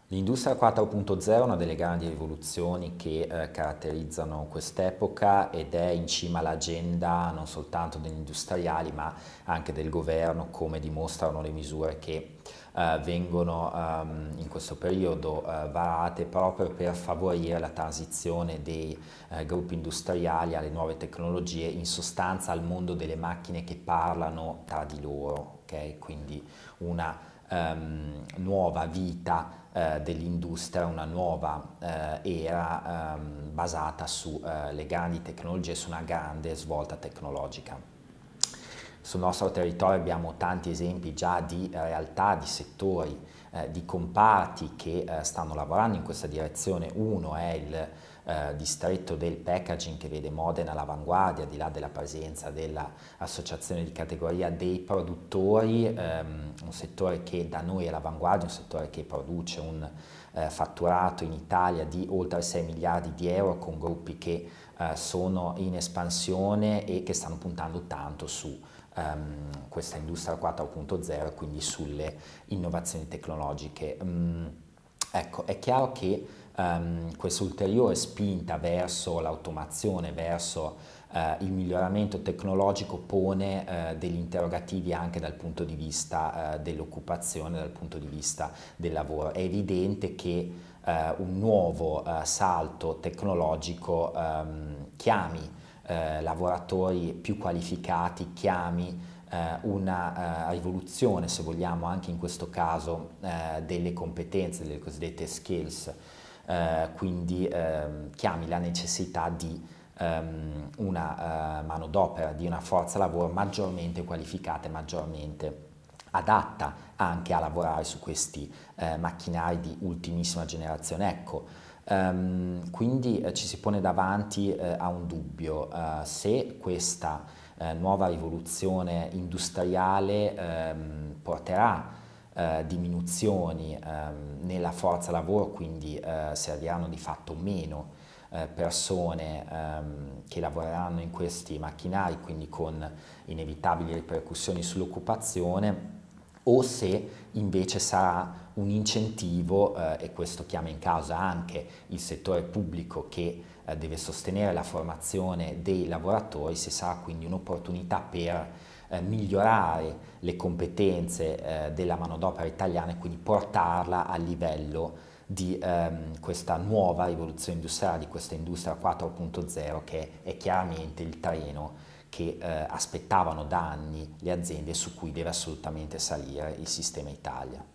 L'industria 4.0 è una delle grandi rivoluzioni che caratterizzano quest'epoca ed è in cima all'agenda non soltanto degli industriali ma anche del governo, come dimostrano le misure che vengono in questo periodo varate proprio per favorire la transizione dei gruppi industriali alle nuove tecnologie, in sostanza al mondo delle macchine che parlano tra di loro, ok? Quindi una nuova vita dell'industria, una nuova era basata sulle grandi tecnologie, su una grande svolta tecnologica. Sul nostro territorio abbiamo tanti esempi già di realtà, di settori, di comparti che stanno lavorando in questa direzione. Uno è il distretto del packaging, che vede Modena all'avanguardia, al di là della presenza dell'associazione di categoria dei produttori, un settore che da noi è all'avanguardia, un settore che produce un fatturato in Italia di oltre 6 miliardi di euro, con gruppi che sono in espansione e che stanno puntando tanto su questa industria 4.0, quindi sulle innovazioni tecnologiche. Ecco, è chiaro che questa ulteriore spinta verso l'automazione, verso il miglioramento tecnologico pone degli interrogativi anche dal punto di vista dell'occupazione, dal punto di vista del lavoro. È evidente che un nuovo salto tecnologico chiami lavoratori più qualificati, chiami una rivoluzione, se vogliamo, anche in questo caso delle competenze, delle cosiddette skills, quindi chiami la necessità di una manodopera, di una forza lavoro maggiormente qualificata e maggiormente adatta anche a lavorare su questi macchinari di ultimissima generazione. Ecco, quindi ci si pone davanti a un dubbio, se questa nuova rivoluzione industriale porterà diminuzioni nella forza lavoro, quindi serviranno di fatto meno persone che lavoreranno in questi macchinari, quindi con inevitabili ripercussioni sull'occupazione, o se invece sarà un incentivo, e questo chiama in causa anche il settore pubblico che deve sostenere la formazione dei lavoratori, se sarà quindi un'opportunità per migliorare le competenze della manodopera italiana e quindi portarla a livello di questa nuova rivoluzione industriale, di questa industria 4.0, che è chiaramente il treno che aspettavano da anni le aziende, su cui deve assolutamente salire il sistema Italia.